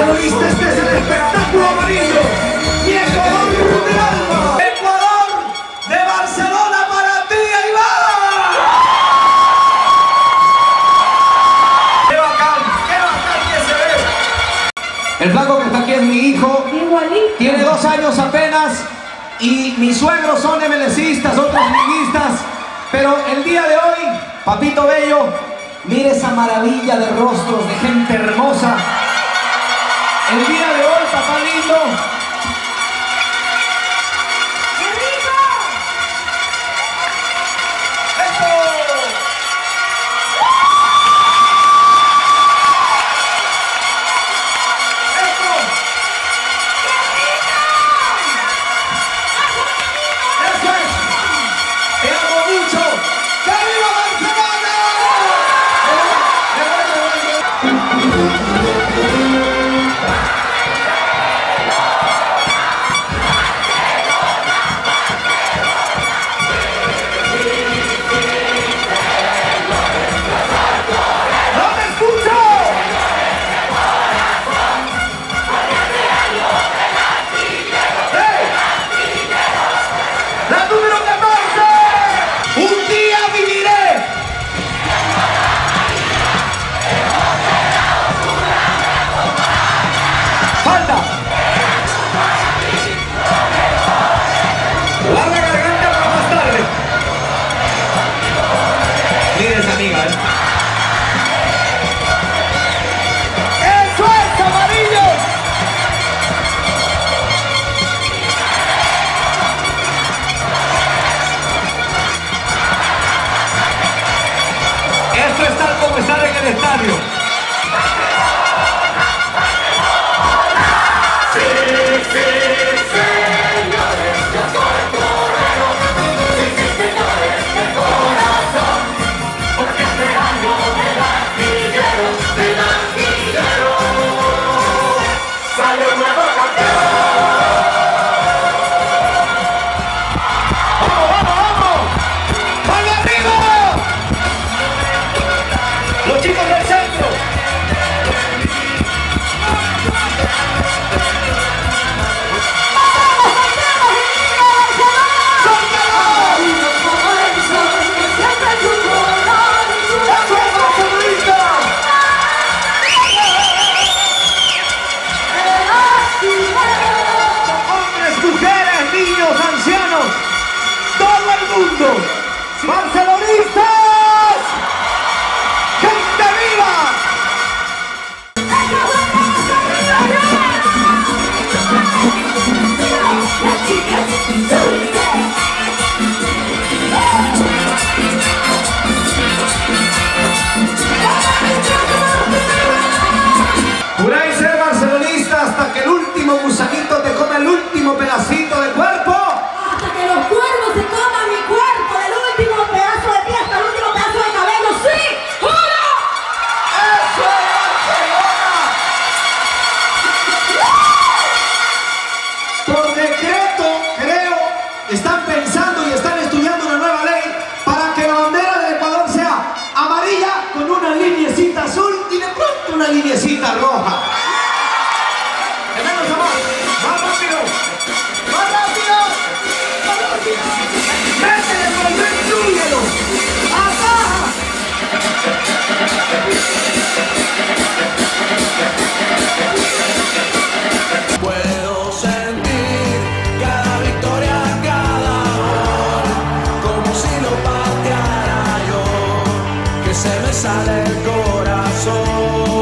Barcelonista, este es el espectáculo amarillo. Y Ecuador del alma. Ecuador de Barcelona para ti, ahí va. Qué bacán que se ve. El flaco que está aquí es mi hijo. Igualito. Tiene 2 años apenas. Y mis suegros son MLCistas, otros liguistas. Pero el día de hoy, papito bello, mire esa maravilla de rostros de gente hermosa. El día de hoy, papá lindo. ¡Qué rico! ¡Eso! ¡Eso! ¡Eso es! ¡Te amo mucho! ¡Que viva Barcelona! Como estar en el estadio. Sí, señores, yo soy torero. Sí, señores, de corazón. Porque este año del artillero sale un nuevo campeón. ¡Vamos, vamos, vamos! ¡Van arriba! Los chicos del centro. Hombres, mujeres, niños, ancianos, todo el mundo. ¡Barcelonistas! ¡Gente viva! Juráis ser barcelonista hasta que el último gusanito te come el último pedacito de cuerpo. Hasta que los cuervos se coman mi cuerpo, el último pedazo de pie hasta el último pedazo de cabello. ¡Sí! ¡Juro! ¡Eso es Barcelona! Por decreto, creo, están pensando y están estudiando una nueva ley para que la bandera del Ecuador sea amarilla con una lineecita azul y de pronto una lineecita roja. Hermanos, vamos, más rápido, más rápido, más rápido. Métele, pero no inclúyelo. ¡Acá! Puedo sentir cada victoria, cada gol, como si lo pateara yo, que se me sale el corazón.